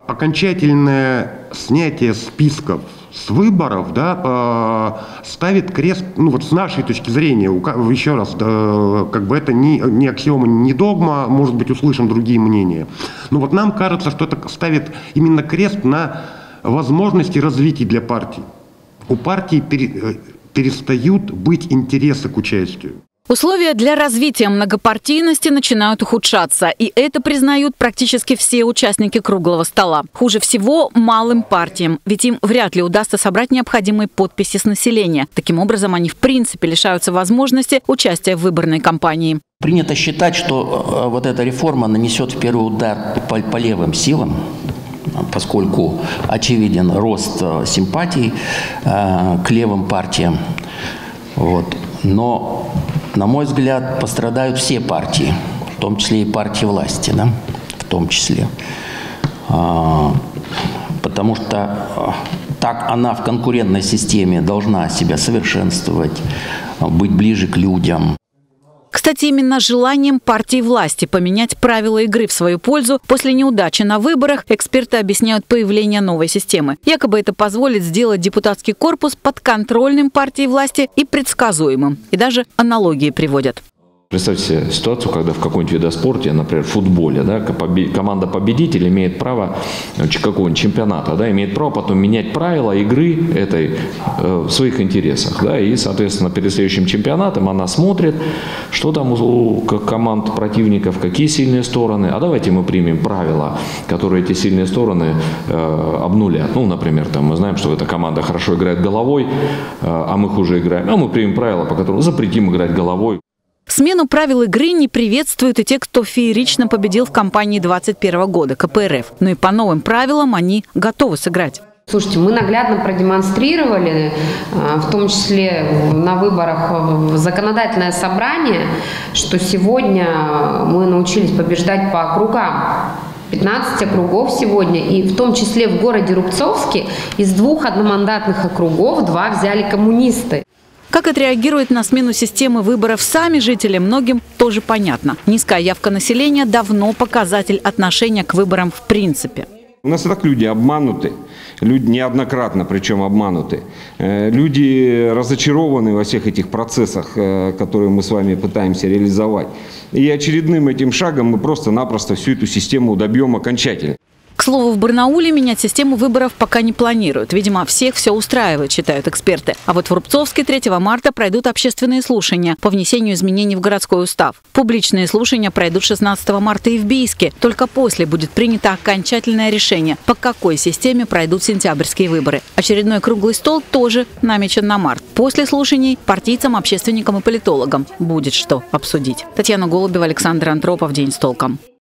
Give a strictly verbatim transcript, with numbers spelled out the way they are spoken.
окончательное снятие списков с выборов, да, э, ставит крест, ну вот с нашей точки зрения, еще раз, да, как бы это не, не аксиома, не догма, может быть, услышим другие мнения. Но вот нам кажется, что это ставит именно крест на возможности развития для партий. У партий пере, перестают быть интересы к участию. Условия для развития многопартийности начинают ухудшаться, и это признают практически все участники круглого стола. Хуже всего малым партиям, ведь им вряд ли удастся собрать необходимые подписи с населения. Таким образом, они в принципе лишаются возможности участия в выборной кампании. Принято считать, что вот эта реформа нанесет в первый удар по, по левым силам, поскольку очевиден рост симпатий э, к левым партиям. Вот. Но, на мой взгляд, пострадают все партии, в том числе и партии власти, да? В том числе. А, потому что а, так она в конкурентной системе должна себя совершенствовать, быть ближе к людям. Кстати, именно желанием партии власти поменять правила игры в свою пользу после неудачи на выборах эксперты объясняют появление новой системы. Якобы это позволит сделать депутатский корпус подконтрольным партии власти и предсказуемым. И даже аналогии приводят. Представьте себе ситуацию, когда в каком-нибудь видоспорте, например, в футболе, да, команда-победитель имеет право какого-нибудь чемпионата, да, имеет право потом менять правила игры этой э, в своих интересах. Да, и, соответственно, перед следующим чемпионатом она смотрит, что там у команд противников, какие сильные стороны. А давайте мы примем правила, которые эти сильные стороны э, обнулят. Ну, например, там, мы знаем, что эта команда хорошо играет головой, э, а мы хуже играем. А мы примем правила, по которым запретим играть головой. Смену правил игры не приветствуют и те, кто феерично победил в кампании двадцать первого года, ка пэ эр эф. Но и по новым правилам они готовы сыграть. Слушайте, мы наглядно продемонстрировали, в том числе на выборах в законодательное собрание, что сегодня мы научились побеждать по округам. пятнадцать округов сегодня, и в том числе в городе Рубцовске из двух одномандатных округов два взяли коммунисты. Как отреагируют на смену системы выборов сами жители, многим тоже понятно. Низкая явка населения давно показатель отношения к выборам в принципе. У нас и так люди обмануты, люди неоднократно причем обмануты. Люди разочарованы во всех этих процессах, которые мы с вами пытаемся реализовать. И очередным этим шагом мы просто-напросто всю эту систему добьем окончательно. К слову, в Барнауле менять систему выборов пока не планируют. Видимо, всех все устраивает, считают эксперты. А вот в Рубцовске третьего марта пройдут общественные слушания по внесению изменений в городской устав. Публичные слушания пройдут шестнадцатого марта и в Бийске. Только после будет принято окончательное решение, по какой системе пройдут сентябрьские выборы. Очередной круглый стол тоже намечен на март. После слушаний партийцам, общественникам и политологам будет что обсудить. Татьяна Голубева, Александр Антропов. День с толком.